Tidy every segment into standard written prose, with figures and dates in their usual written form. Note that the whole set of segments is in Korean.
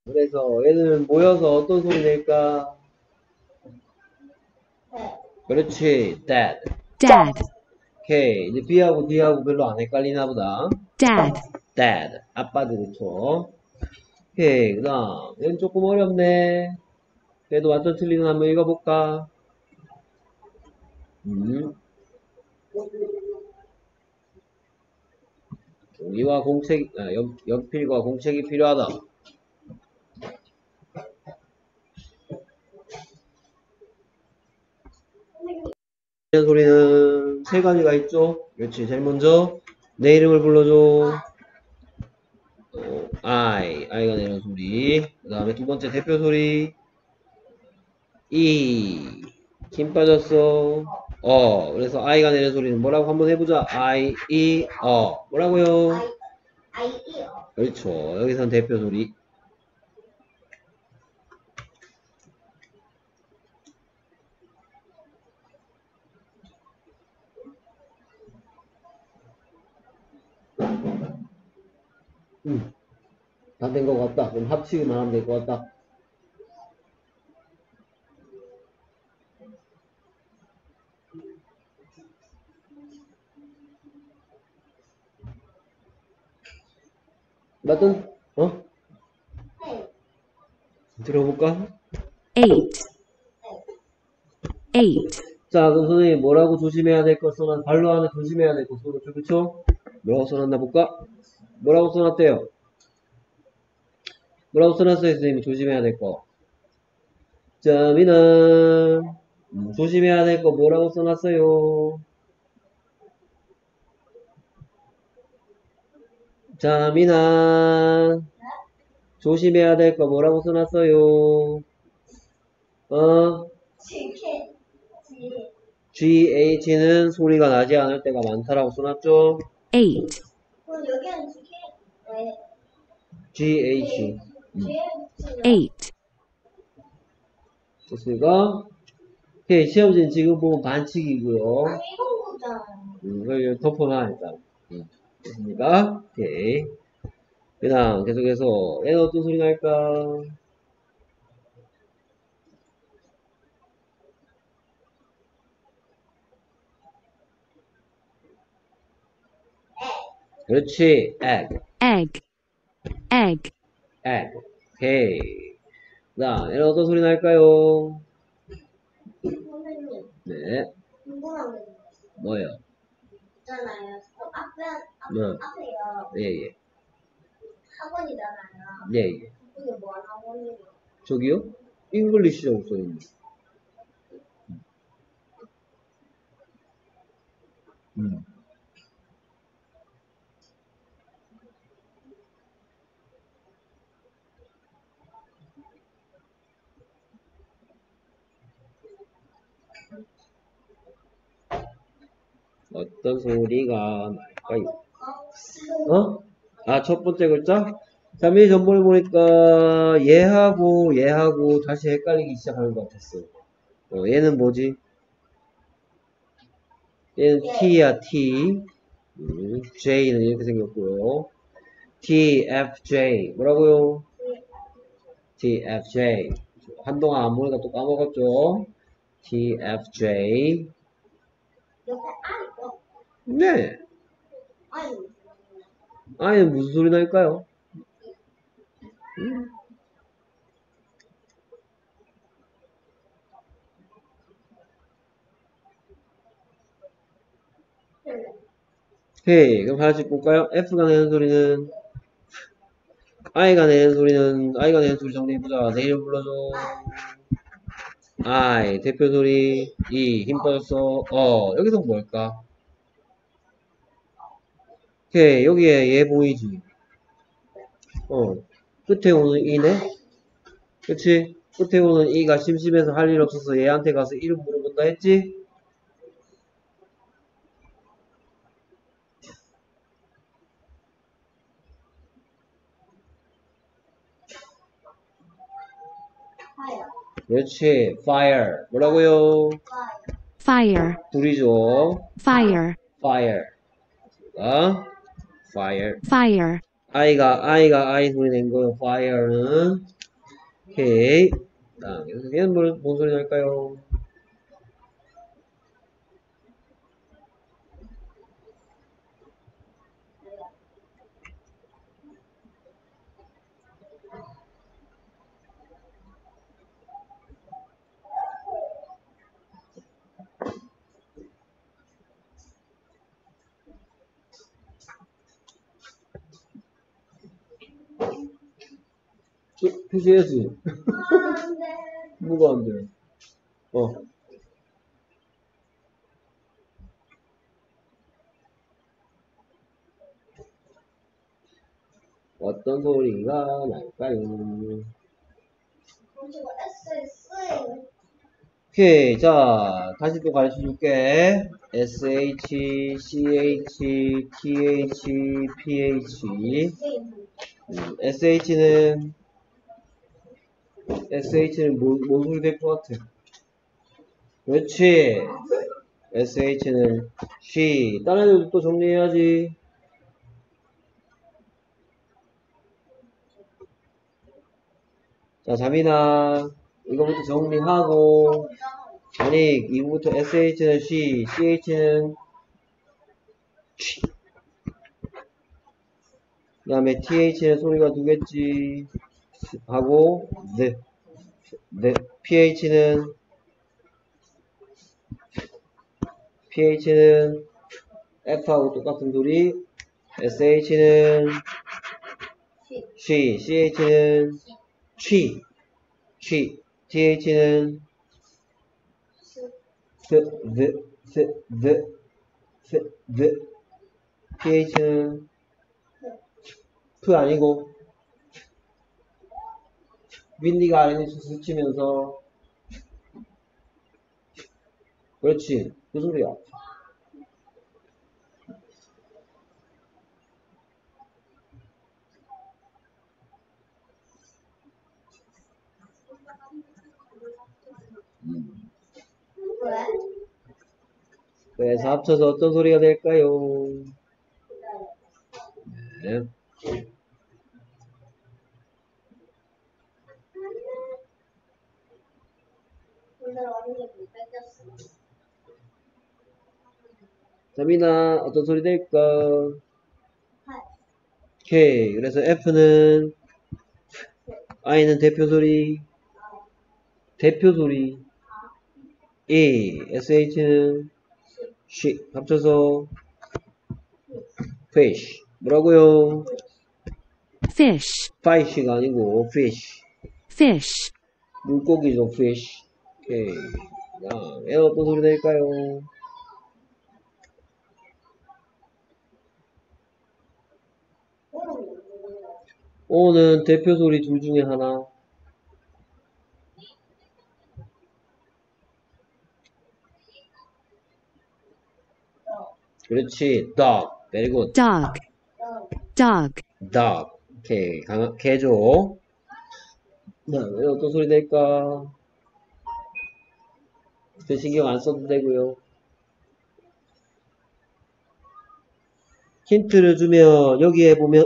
그래서 얘는 모여서 어떤 소리 낼까? 그렇지, dad. Dad. 오케이. 이제 B하고 D하고 별로 안 헷갈리나 보다. Dad. dad. 아빠도 그렇죠. 오케이. 그 다음. 얘는 조금 어렵네. 그래도 완전 틀리는 한번 읽어볼까? 종이와 공책, 연필과 공책이 필요하다. 이런 소리는 세 가지가 있죠. 그렇지. 제일 먼저 내 이름을 불러줘. I가 내는 소리. 그 다음에 두 번째 대표 소리. 힘 빠졌어. 그래서 I가 내는 소리는 뭐라고 한번 해보자. 뭐라고요? 그렇죠. 여기선 대표 소리. 다 된 것 같다. 그럼 합치기만 하면 될 것 같다. 맞든? 들어볼까? 8. 8. 자, 그럼 선생님 뭐라고 조심해야 될 것 써놨, 발로 하나 조심해야 될 것 써놨죠, 그쵸? 뭐라고 써놨나 볼까? 뭐라고 써놨대요? 뭐라고 써놨어요, 선생님이 조심해야 될 거? 점이는, 조심해야 될 거 뭐라고 써놨어요? 점이나, 조심해야 될 거 뭐라고 써놨어요? GH는 소리가 나지 않을 때가 많다라고 써놨죠? 8. GH. 8. 됐습니까? 오케이, 시험지는 지금 보면 반칙이고요. 그걸 덮어놔, 일단. 됐습니까? 오케이. 그 다음, 계속해서, 얘는 어떤 소리 날까? 그렇지, egg. Egg. Egg. egg. 오케이. 그 다음, 얘는 어떤 소리 날까요? 선생님, 네, 궁금한 게 뭐예요? 있잖아요. 네. 앞에요. 예, 예. 학원이잖아요. 예, 예. 그게 뭐 학원이에요? 저기요? 잉글리시라고 써있네. 음. 어떤 소리가 날까요? 첫 번째 글자? 자, 미리 전번에 보니까 얘하고 다시 헷갈리기 시작하는 것 같았어. 얘는 뭐지? 얘는 T야, T. J는 이렇게 생겼고요. T, F, J. 뭐라고요? T, F, J. 한동안 안 보니까 또 까먹었죠? T, F, J. 옆에 아 있고, 네. 아니, 아니, 무슨 소리 날까요? 오케이. 그럼 하나씩 볼까요? F가 내는 소리는, I가 내는 소리 정리해보자. 내 이름 불러줘. I, 대표 소리. E, 힘 빠졌어. 여기서 뭘까? 오케이. 여기에 얘 보이지? 끝에 오는 E네? 그치? 끝에 오는 E가 심심해서 할 일 없어서 얘한테 가서 이름 물어본다 했지? 파요. 그렇지. Fire. 뭐라고요? Fire. 불이죠. Fire. Fire. Fire. Fire. I가 I 소리 낸 거예요. fire는. 오케이. 얘는 뭔 소리 날까요? 표시해야지. 뭐가 안 돼? 어떤 소리가 날까요? 오케이. 자, 다시 또 가르쳐 줄게. SH, CH, TH, PH. SH는 뭔 소리 될 것 같아? 그렇지. SH는 she. 다른 애들도 또 정리해야지. 자, 자민아. 이거부터 정리하고. 아니, 이거부터 SH는 she, CH는 she. 그 다음에 TH는 소리가 두 개지. 하고, PH는 F하고 똑같은 소리. SH는 she, CH는 she, TH는 PH는 F 아니고, 윈디가 아래에서 스치면서, 그렇지. 그 소리야. 왜? 그래서 합쳐서 어떤 소리가 될까요? 네. 오늘 어린이 못 뺏겼어. 자민아, 어떤 소리 될까? 팔. 오케이. 그래서 F는, I는 대표 소리, SH는 she, 합쳐서 fish. 뭐라고요? fish, fish가 아니고 fish. fish, 물고기죠, fish. 오케이. 얘는 어떤 소리 될까요? O는 대표 소리 둘 중에 하나. 그렇지. dog. very good. dog, dog, dog. 오케이. 개죠. 얘는 어떤 소리 될까? 그 신경 안 써도 되고요. 힌트를 주면 여기에 보면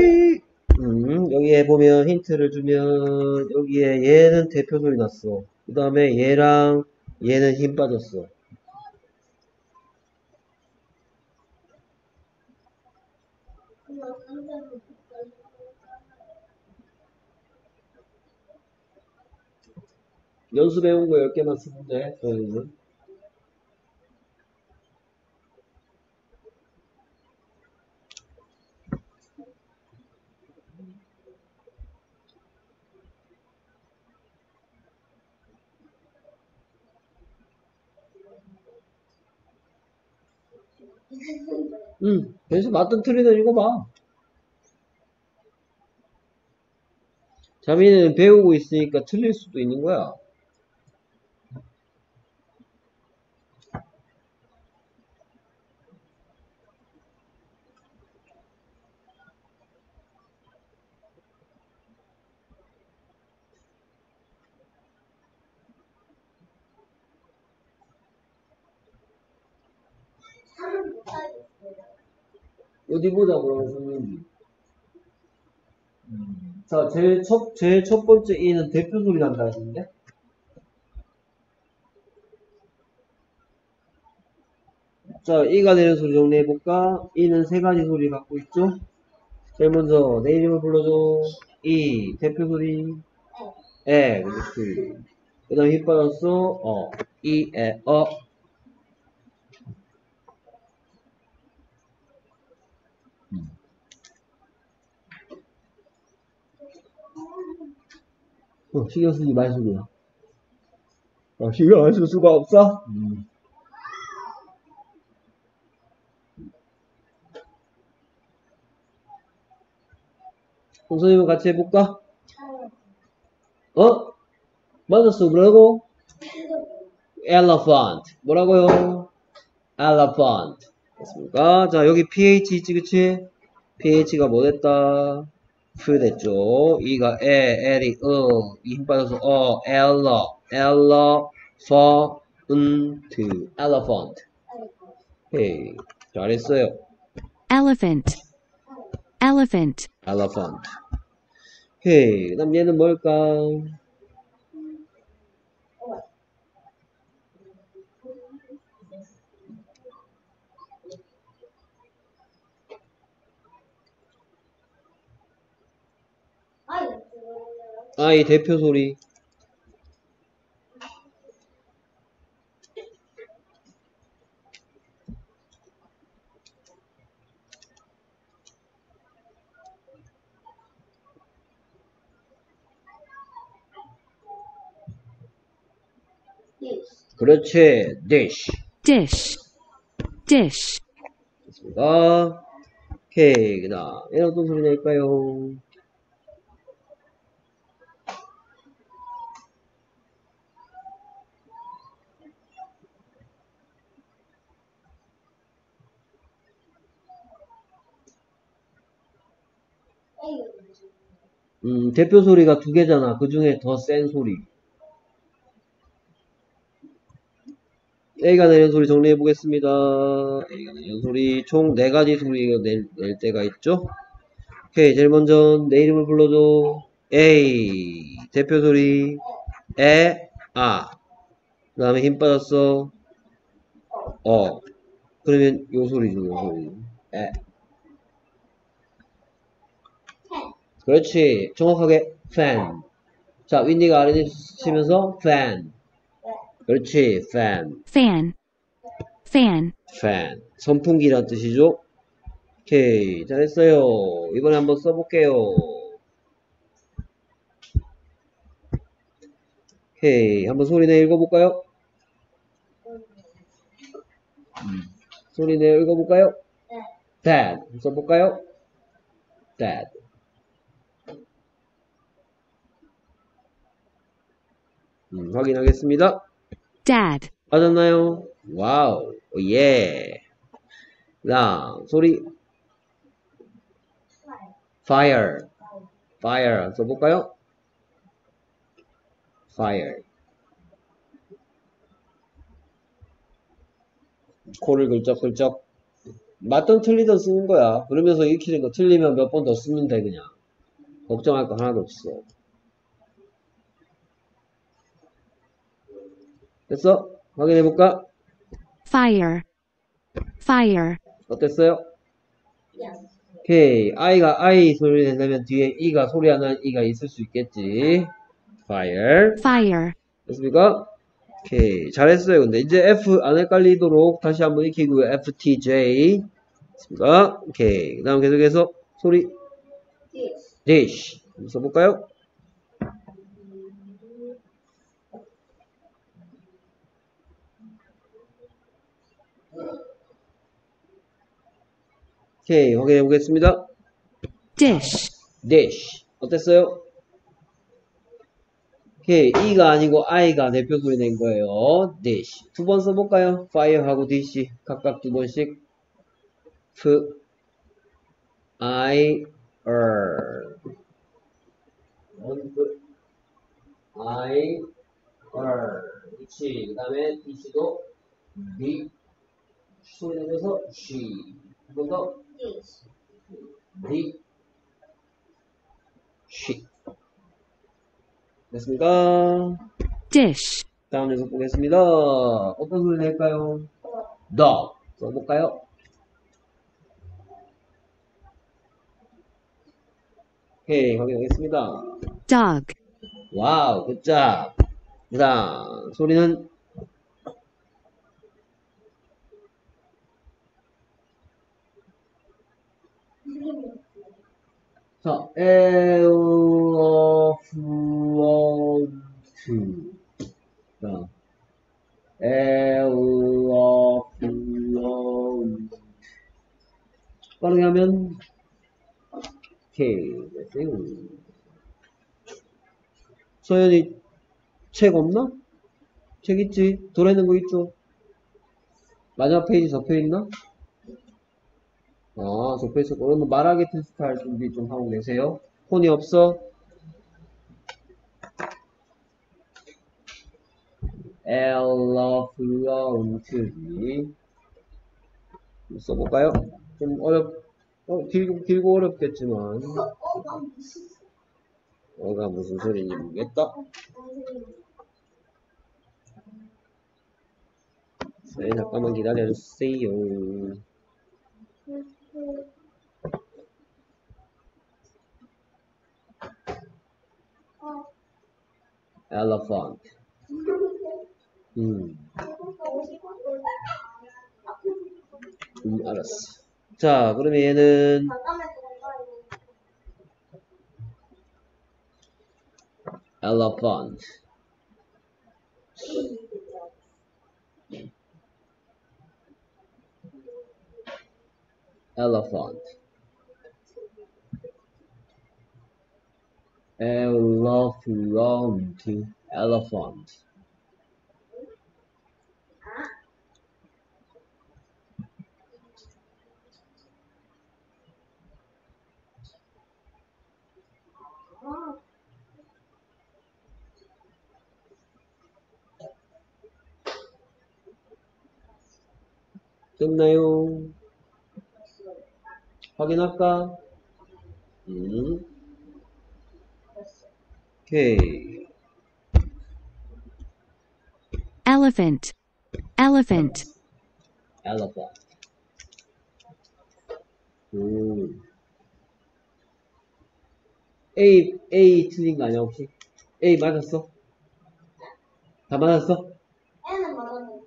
여기에 보면 힌트를 주면 여기에 얘는 대표 소리 났어. 그 다음에 얘랑 얘는 힘 빠졌어. 연습해온 거 10개만 쓰면 돼. 저희는. 그래서 맞든 틀리든 이거 봐. 자민이는 배우고 있으니까 틀릴 수도 있는 거야. 어디 보자 그러면 선생님. 자, 제일 첫 번째 E는 대표 소리 난다 했는데? 자, E가 내는 소리 정리해볼까? E는 세 가지 소리 갖고 있죠? 제일 먼저, 내 이름을 불러줘. E, 대표 소리. 그렇지. 그 다음에 힘 빠졌어. E, 신경 쓰지 말 소리야. 신경 안 쓸 수가 없어? 선생님은 같이 해볼까? 맞았어. 뭐라고? elephant. 뭐라고요? elephant. 됐습니까? 자, 여기 ph 있지, 그치? ph가 뭐 됐다? 프 됐죠? 이가 엘이 이 힘 빠져서 elephant. 헤이, 잘했어요. elephant, elephant, elephant. 헤이, 그 다음 얘는 뭘까? 이 대표 소리. 그렇지. dish. dish, dish, 됐습니다. 오케이. 그 다음, 얘는 어떤 소리 낼까요? 대표 소리가 두 개잖아. 그 중에 더 센 소리. A가 내는 소리 정리해 보겠습니다. A가 내는 소리 총 4가지 소리가 낼 때가 있죠. 오케이, 제일 먼저 내 이름을 불러줘. A 대표 소리 그 다음에 힘 빠졌어. 그러면 요 소리죠, 요 소리. 그렇지. 정확하게 fan. 자, 윈디가 아래 치면서 fan. 그렇지, fan. fan, fan, fan. 선풍기란 뜻이죠. 오케이, 잘했어요. 이번에 한번 써볼게요. 오케이, 한번 소리내 읽어볼까요? 소리내 읽어볼까요? dad. 써볼까요? dad. 확인하겠습니다. dad, 맞았나요? 와우, 예. 다음 소리 fire. fire 써볼까요? fire. 코를 긁적긁적. 맞든 틀리든 쓰는 거야. 그러면서 익히는 거 틀리면 몇 번 더 쓰면 돼, 그냥. 걱정할 거 하나도 없어. 됐어? 확인해볼까? fire, fire, 어땠어요? 오케이. I가 I 소리 내려면 뒤에 E가 소리 안 나는 E가 있을 수 있겠지. fire. fire, 됐습니까? 오케이. 잘했어요. 근데 이제 F 안 헷갈리도록 다시 한번 익히고요. FTJ. 됐습니까? 오케이. 그 다음 계속해서 소리 dish. 한번 써볼까요? 오케이. 확인해 보겠습니다. dish, dish. 어땠어요? 오케이. E가 아니고 I가 대표 소리 낸 거예요. dish. 두 번 써볼까요? fire하고 dish. 각각 두 번씩. F, I, R. I, R. 그렇지. 그 다음에 dish도 D. 소리 내면서 G. 한 번 더. D. she. 됐습니까? dish, 다음 녀석 보겠습니다. 어떤 소리 낼까요? dog. 써볼까요? 오케이, 확인하겠습니다. dog, 와우, 굿잡. 그 다음, 소리는 자, elephant. 자, elephant. 빠르게 하면, 오케이, 됐어요. 서연이 책 없나? 책 있지? 돌아있는 거 있죠? 마지막 페이지 적혀있나? 아, 적혀있어. 그러면 말하기 테스트 할 준비 좀 하고 계세요. 폰이 없어? elephant. 써볼까요? 좀 길고 어렵겠지만. 어가 무슨 소리인지 모르겠다. 네, 잠깐만 기다려주세요. elephant. 알았어. 자, 그러면 얘는 elephant. elephant. elephant. elephant. 됐나요? 확인할까? 오케이. elephant, elephant, elephant. A 틀린 거 아니야, 혹시? A 맞았어? 다 맞았어? N은 맞았는데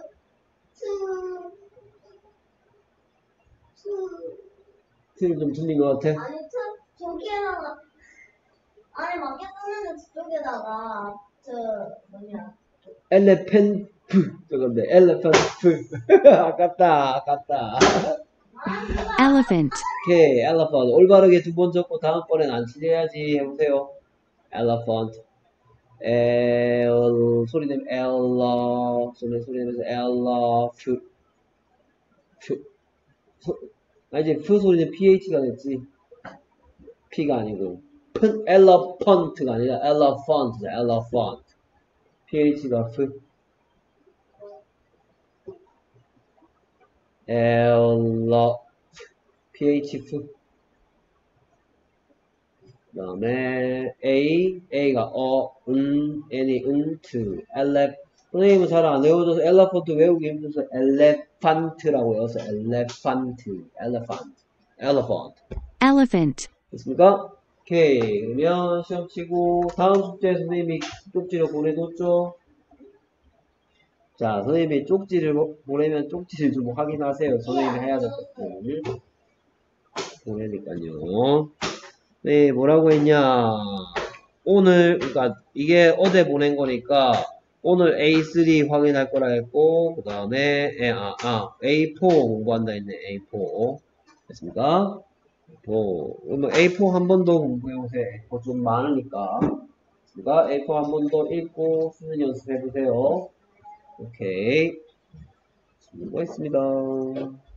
틀린 좀 틀린 것 같아? 아니 저기에다가 아니 맞게 썼는데 저쪽에다가 뭐냐 엘레펜트 저건데 엘레펀트 아깝다 elephant, 오케이 엘레펀트 올바르게 두 번 적고 다음번엔 안 틀려야지 해보세요 엘레펀트 소리 내면 소리 내면서 이제 프 소리는 PH가 됐지 P가 아니고 엘레펀트가 아니라 엘레펀트 PH가 프 PH 프 그 다음에 A가 N이 선생님은 잘 안 외워줘서 엘레펀트 외우기 힘들어서 엘레판트라고 외워서 elephant, 됐습니까? 오케이 그러면 시험 치고 다음 숙제 선생님이 쪽지로 보내줬죠? 자 선생님이 쪽지를 보내면 쪽지를 좀 확인하세요 선생님이 해야 될 것들 보내니까요 네 뭐라고 했냐 오늘 그러니까 이게 어제 보낸 거니까 오늘 A3 확인할 거라 했고 그 다음에 A4 공부한다 했네 A4 됐습니까? 그러면 A4 한 번 더 공부해보세요 A4 좀 많으니까 A4 한 번 더 읽고 수능 연습해보세요 오케이 수고했습니다